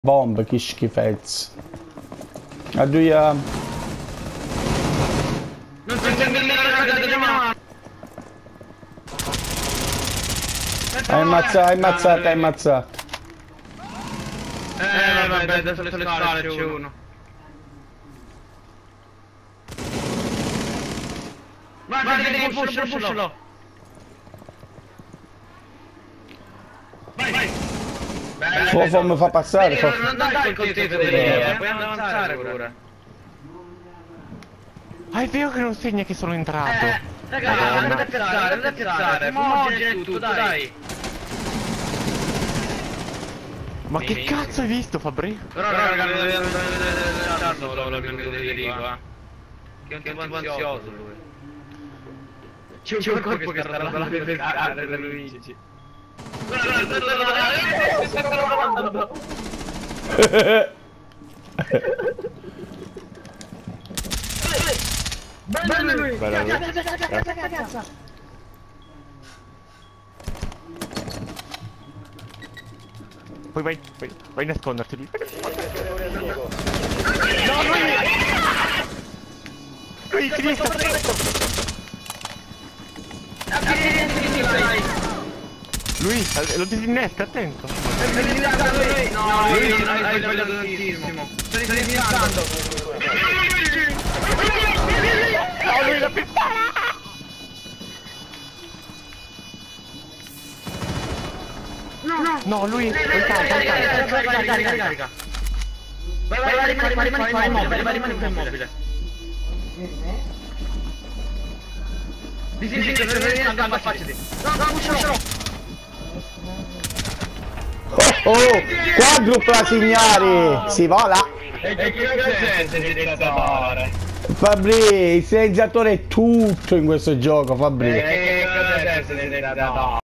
Bomb, che schifezza. Addio. Non senti nemmeno. Hai ammazzato, hai ammazzato. Vabbè, adesso le scale c'è uno. Vai, pushalo. Vai. Fofo mi fa passare. Non dai col tetto di lì, puoi avanzare pure. Ah, è vero che non segna che sono entrato. Raga, andate a piazzare, fumogene tutto, dai. Ma che cazzo hai visto, Fabri? Però raga, non deve andare solo il mio di riva, che è un tipo ansioso lui. C'è un corpo che sta andando per pescare da Luigi. Bello lui! Cazzo! Poi vai a nasconderti lui. No, Lui finisco! Lui, lo disinnesca, attento! No, lui hai sbagliato tantissimo. Stai iniziando. No, lui la pistola! No, lui... Carica. Vai, rimani qua immobile. Sì, gamba, facciati. No, pushalo. Oh, quadrupla signori! Si vola! E che cos'è il sensibilizzatore? Fabri, il silenziatore è tutto in questo gioco, Fabri. Che cos'è il sensibilizzatore?